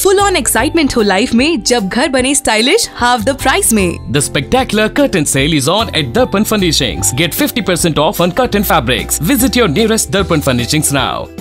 Full on excitement हो life में जब घर बने स्टाइलिश हाफ द प्राइस में। The spectacular curtain sale is on at Darpan Furnishings. Get 50% off on curtain fabrics. Visit your nearest Darpan Furnishings now.